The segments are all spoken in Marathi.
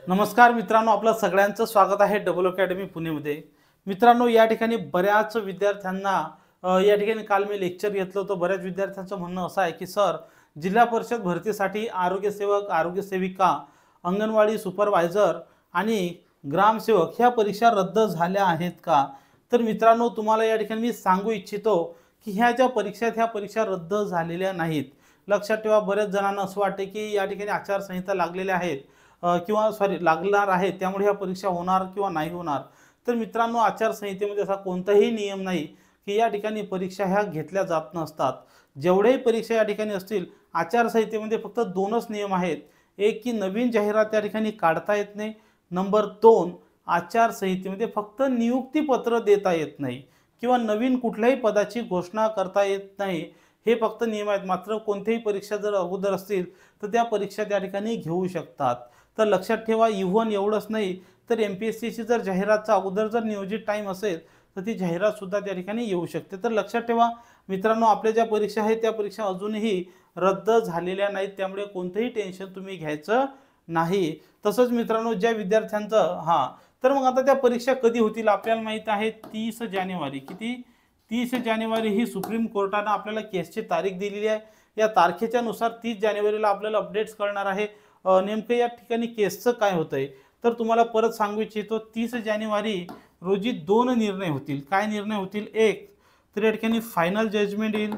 नमस्कार मित्रांनो, आपलं सगळ्यांचं स्वागत आहे डबल अकॅडमी पुणेमध्ये। मित्रांनो, या ठिकाणी बऱ्याच विद्यार्थ्यांना या ठिकाणी काल मी लेक्चर घेतलं होतं। बऱ्याच विद्यार्थ्यांचं म्हणणं असं आहे की सर, जिल्हा परिषद भरतीसाठी आरोग्य सेवक, आरोग्य सेविका, अंगणवाडी सुपरवायझर आणि ग्रामसेवक ह्या परीक्षा रद्द झाल्या आहेत का? तर मित्रांनो, तुम्हाला या ठिकाणी मी सांगू इच्छितो की ह्या ज्या परीक्षा आहेत ह्या परीक्षा रद्द झालेल्या नाहीत। लक्षात ठेवा, बरेच जणांना असं वाटते की या ठिकाणी आचारसंहिता लागलेल्या आहेत किंवा सॉरी लागणार आहे, त्यामुळे ह्या परीक्षा होणार किंवा नाही होणार। तर मित्रांनो, आचारसंहितेमध्ये असा कोणताही नियम नाही की या ठिकाणी परीक्षा ह्या घेतल्या जात नसतात। जेवढेही परीक्षा या ठिकाणी असतील, आचारसंहितेमध्ये फक्त दोनच नियम आहेत। एक की नवीन जाहिरात या ठिकाणी काढता येत नाही, नंबर 2 आचारसंहितेमध्ये फक्त नियुक्तीपत्र देता येत नाही किंवा नवीन कुठल्याही पदाची घोषणा करता येत नाही। हे फक्त नियम आहेत। मात्र कोणत्याही परीक्षा जर अगोदर असतील तर त्या परीक्षा त्या ठिकाणी घेऊ शकतात। तर लक्षात ठेवा, इव्हन एवढंच नाही तर MPSCची जर जाहिरातचा अगोदर जर नियोजित टाइम असेल तर ती जाहिरात सुद्धा त्या ठिकाणी येऊ शकते। तर लक्षात ठेवा मित्रांनो, आपल्या ज्या परीक्षा आहेत त्या परीक्षा अजूनही रद्द झालेल्या नाहीत, त्यामुळे कोणतेही टेन्शन तुम्ही घ्यायचं नाही। तसंच मित्रांनो, ज्या विद्यार्थ्यांचं तर मग आता त्या परीक्षा कधी होतील आपल्याला माहित आहे, 30 जानेवारी। किती? 30 जानेवारी ही सुप्रीम कोर्टाने आपल्याला केसची तारीख दिलेली आहे। या तारखेच्या नुसार 30 जानेवारीला आपल्याला अपडेट्स कळणार आहे नेमकं या ठिकाणी केसचं काय होतंय। तर तुम्हाला परत सांगू इच्छितो, 30 जानेवारी रोजी 2 निर्णय होतील। काय निर्णय होतील? एक तर या ठिकाणी फायनल जजमेंट येईल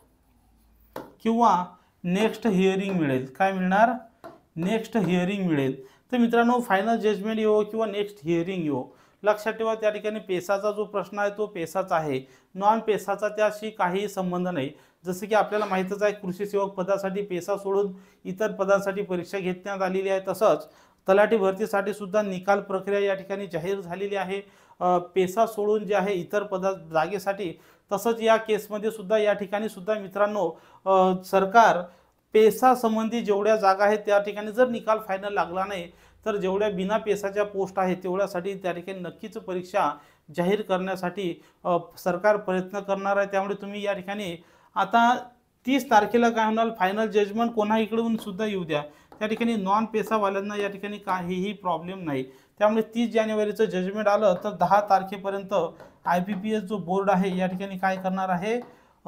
किंवा नेक्स्ट हिअरिंग मिळेल। काय मिळणार? नेक्स्ट हिअरिंग मिळेल। तर मित्रांनो, फायनल जजमेंट येऊ किंवा नेक्स्ट हिअरिंग येऊ, लक्षात ठेवा त्या ठिकाणी पेसाचा जो प्रश्न आहे तो पेसाचा आहे, नॉन पेसाचा त्याशी काही संबंध नाही। जसं की आपल्याला माहितच आहे, कृषी सेवक पदासाठी पेसा सोडून इतर पदांसाठी परीक्षा घेण्यात आलेली आहे। तसंच तलाठी भरतीसाठी सुद्धा निकाल प्रक्रिया या ठिकाणी जाहीर झालेली आहे पेसा सोडून जे आहे इतर पदा जागेसाठी। तसंच या केसमध्ये सुद्धा या ठिकाणी सुद्धा मित्रांनो, सरकार पेसा संबंधी जेवढ्या जागा आहेत त्या ठिकाणी जर निकाल फायनल लागला नाही तर जेवढ्या बिना पेसाच्या पोस्ट आहेत तेवढ्यासाठी त्या ठिकाणी नक्कीच परीक्षा जाहीर करण्यासाठी सरकार प्रयत्न करणार आहे। त्यामुळे तुम्ही या ठिकाणी आता 30 तारखेला काय होणार, फायनल जजमेंट कोणा इकडून सुद्धा येऊ द्या, त्या ठिकाणी नॉन पेसावाल्यांना या ठिकाणी काहीही प्रॉब्लेम नाही। त्यामुळे 30 जानेवारीचं जजमेंट आलं तर 10 तारखेपर्यंत IBPS जो बोर्ड आहे या ठिकाणी काय करणार आहे,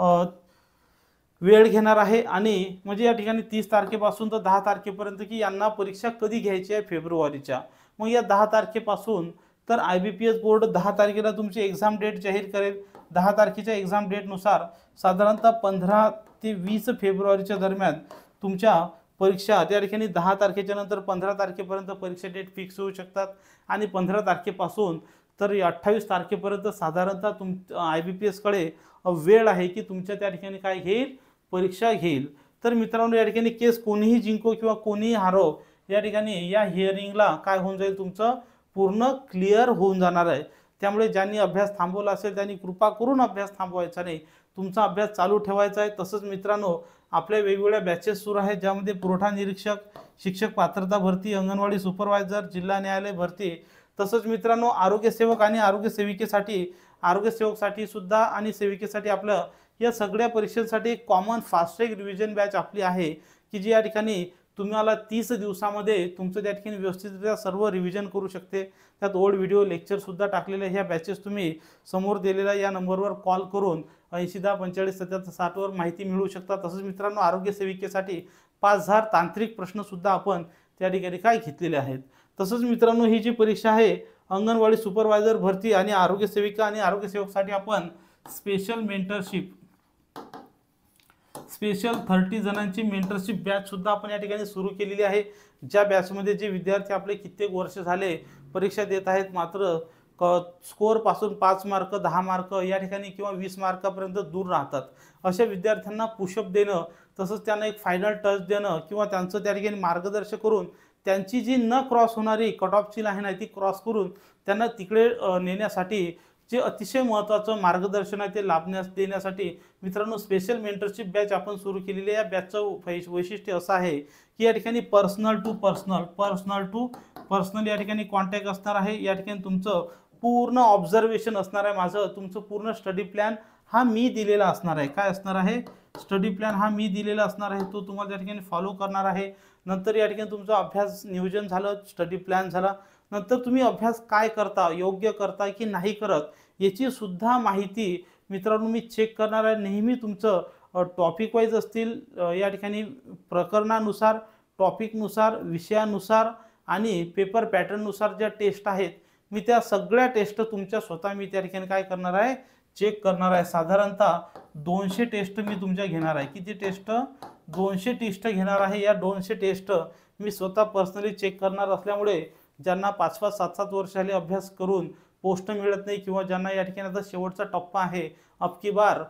वेळ घेणार आहे। आणि म्हणजे या ठिकाणी 30 तारखेपासून तर 10 तारखेपर्यंत की यांना परीक्षा कधी घ्यायची आहे, फेब्रुवारीच्या। मग या 10 तारखेपासून तर IBPS बोर्ड 10 तारखेला तुमची एक्झाम डेट जाहीर करेल। 10 तारखेच्या एक्झाम डेटनुसार साधारणतः 15 ते 20 फेब्रुवारीच्या दरम्यान तुमच्या परीक्षा त्या ठिकाणी 10 तारखेच्या नंतर 15 तारखेपर्यंत परीक्षा डेट फिक्स होऊ शकतात। आणि 15 तारखेपासून तर 28 तारखेपर्यंत साधारणतः IBPS कडे वेळ आहे की तुमच्या त्या ठिकाणी काय घेईल, परीक्षा घेईल। तर मित्रांनो, या ठिकाणी केस कोणीही जिंको किंवा कोणीही हारो, या ठिकाणी या हिअरिंगला काय होऊन जाईल, तुमचं पूर्ण क्लिअर होऊन जाणार आहे। त्यामुळे ज्यांनी अभ्यास थांबवला असेल त्यांनी कृपा करून अभ्यास थांबवायचा नाही, तुमचा अभ्यास चालू ठेवायचा आहे। तसंच मित्रांनो, आपल्या वेगवेगळ्या बॅचेस सुरू आहेत ज्यामध्ये पुरवठा निरीक्षक, शिक्षक पात्रता भरती, अंगणवाडी सुपरवायझर, जिल्हा न्यायालय भरती, तसंच मित्रांनो आरोग्य सेवक आणि आरोग्य सेविकेसाठी, आरोग्य सेवकसाठी सुद्धा आणि सेविकेसाठी आपलं या सगळ्या परीक्षेसाठी एक common fast track revision batch आपली आहे की जी या ठिकाणी तुम्हाला 30 दिवसामध्ये तुमचं त्या ठिकाणी व्यवस्थितरित्या सर्व रिव्हिजन करू शकते। त्यात ओल्ड व्हिडिओ लेक्चर सुद्धा टाकलेले। ह्या बॅचेस तुम्ही समोर दिलेल्या या नंबरवर कॉल करून 80 10 45 77 60 वर माहिती मिळवू शकता। तसंच मित्रांनो, आरोग्य सेविकेसाठी 5000 तांत्रिक प्रश्न सुद्धा आपण त्या ठिकाणी काय घेतलेले आहेत। तसंच मित्रांनो, ही जी परीक्षा आहे अंगणवाडी सुपरवायझर भरती आणि आरोग्य सेविका आणि आरोग्य सेवकसाठी आपण स्पेशल मेंटरशिप, स्पेशल 30 जणांची मेंटरशिप बॅच सुद्धा आपण या ठिकाणी सुरू केलेली आहे। ज्या बॅचमध्ये जे विद्यार्थी आपले कित्येक वर्ष झाले परीक्षा देत आहेत, मात्र स्कोअर पासून 5 मार्क 10 मार्क या ठिकाणी किंवा 20 मार्कापर्यंत दूर राहतात, अशा विद्यार्थ्यांना पुशअप देणं, तसंच त्यांना एक फायनल टच देणं किंवा त्यांचं त्या ठिकाणी मार्गदर्शन करून त्यांची जी न क्रॉस होणारी कट ऑफची लाईन आहे ती क्रॉस करून त्यांना तिकडे नेण्यासाठी जे अतिशय महत्त्वाचं मार्गदर्शन आहे ते लाभण्यास देण्यासाठी मित्रांनो स्पेशल मेंटरशिप बॅच आपण सुरू केलेली आहे। या बॅचचं वैशिष्ट्य असं आहे की या ठिकाणी पर्सनल टू पर्सनल या ठिकाणी कॉन्टॅक्ट असणार आहे। या ठिकाणी तुमचं पूर्ण ऑब्झर्वेशन असणार आहे, माझं तुमचं पूर्ण स्टडी प्लॅन हा मी दिलेला असणार आहे। काय असणार आहे? स्टडी प्लॅन हा मी दिलेला असणार आहे, तो तुम्हाला त्या ठिकाणी फॉलो करणार आहे. नंतर या ठिकाणी तुमचा अभ्यास नियोजन झालं, स्टडी प्लॅन झाला, नंतर तुम्ही अभ्यास काय करता, योग्य करता की नाही करत याची सुद्धा माहिती मित्रांनो मी चेक करणार आहे. नेहमी तुमचं टॉपिक वाईज असतील, या ठिकाणी प्रकरणानुसार, टॉपिकनुसार, विषयानुसार आणि पेपर पॅटर्ननुसार ज्या टेस्ट आहेत मी त्या सगळ्या टेस्ट तुमच्या स्वतः मी त्या ठिकाणी काय करणार आहे, चेक करणार आहे. साधारणतः 200 टेस्ट मी तुमच्या घेणार आहे. किती टेस्ट? 200 टेस्ट घेणार आहे. या 200 टेस्ट मी स्वतः पर्सनली चेक करणार असल्यामुळे ज्यांना 5-5, 7-7 वर्ष झाले अभ्यास करून पोस्ट मिळत नाही किंवा ज्यांना या ठिकाणी आता शेवटचा टप्पा आहे, अबकी बार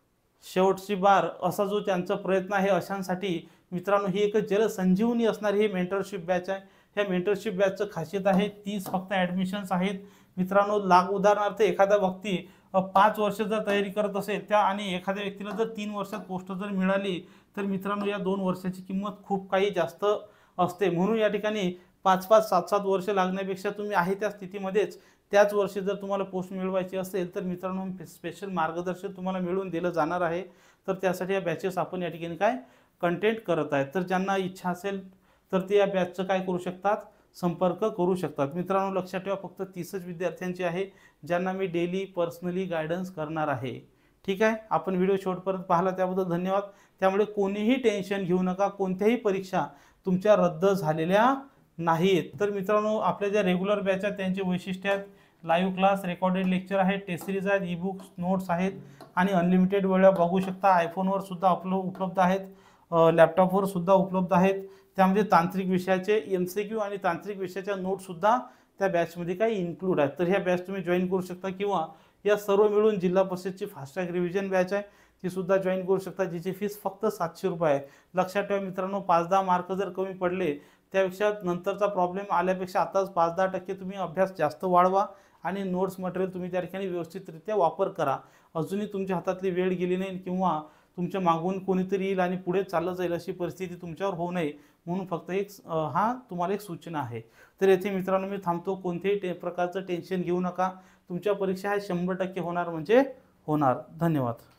शेवटची बार असा जो त्यांचा प्रयत्न आहे, अशांसाठी मित्रांनो ही एक जलसंजीवनी असणारी ही मेंटरशिप बॅच आहे. ह्या मेंटरशिप बॅचचं खासियत आहे 30 फक्त ॲडमिशन्स आहेत मित्रांनो. उदाहरणार्थ एखादा व्यक्ती 5 वर्ष जर तयारी करत असेल त्या आणि एखाद्या व्यक्तीला जर 3 वर्षात पोस्ट जर मिळाली तर मित्रांनो या 2 वर्षाची किंमत खूप काही जास्त असते. म्हणून या ठिकाणी 5-5, 7-7 वर्ष लागण्यापेक्षा तुम्ही आहे त्या स्थितीमध्येच त्याच वर्षी जर तुम्हाला पोस्ट मिळवायची असेल तर मित्रांनो स्पेशल मार्गदर्शन तुम्हाला मिळून दिलं जाणार आहे. तर त्यासाठी या बॅचेस आपण या ठिकाणी काय कंटेंट करत आहेत. तर ज्यांना इच्छा असेल तर ते या बॅचचं काय करू शकतात, संपर्क करू शकतात. मित्रांनो लक्षात ठेवा फक्त 30च विद्यार्थ्यांची आहे ज्यांना मी डेली पर्सनली गायडन्स करणार आहे. ठीक आहे. आपण व्हिडिओ शेवटपर्यंत पाहिला त्याबद्दल धन्यवाद. त्यामुळे कोणीही टेन्शन घेऊ नका, कोणत्याही परीक्षा तुमच्या रद्द झालेल्या नाहीत. तर मित्रांनो आपल्या ज्या रेग्युलर बॅच आहेत त्यांचे वैशिष्ट्य आहेत, लाईव्ह क्लास, रेकॉर्डेड लेक्चर आहेत, टेस्ट सिरीज आहेत, ई बुक्स, नोट्स आहेत आणि अनलिमिटेड वेळा बघू शकता. आयफोनवर सुद्धा उपलब्ध आहेत, लॅपटॉपवर सुद्धा उपलब्ध आहेत. त्यामध्ये तांत्रिक विषयाचे MCQ आणि तांत्रिक विषयाच्या नोट्ससुद्धा त्या बॅचमध्ये काही इन्क्लूड आहेत. तर ह्या बॅच तुम्ही जॉईन करू शकता किंवा या सर्व मिळून जिल्हा परिषदची फास्टॅग रिव्हिजन बॅच आहे ती सुद्धा जॉईन करू शकता, जिची फीस फक्त 700 रुपये आहे. लक्षात ठेवा मित्रांनो 5-10 मार्क जर कमी पडले त्यापेक्षा नंतरचा प्रॉब्लेम आल्यापेक्षा आताच 5-10% तुम्ही अभ्यास जास्त वाढवा आणि नोट्स मटेरियल तुम्ही त्या ठिकाणी व्यवस्थितरित्या वापर करा. अजूनही तुमच्या हातातली वेळ गेली नाही किंवा तुमच्या मागून कोणीतरी येईल आणि पुढे चाललं जाईल अशी परिस्थिती तुमच्यावर होऊ नये म्हणून फक्त हा तुम्हाला एक सूचना आहे. तर येथे मित्रांनो मी थांबतो. कोणत्याही प्रकारचं टेन्शन घेऊ नका. तुमच्या परीक्षा ह्या 100% होणार म्हणजे होणार. धन्यवाद.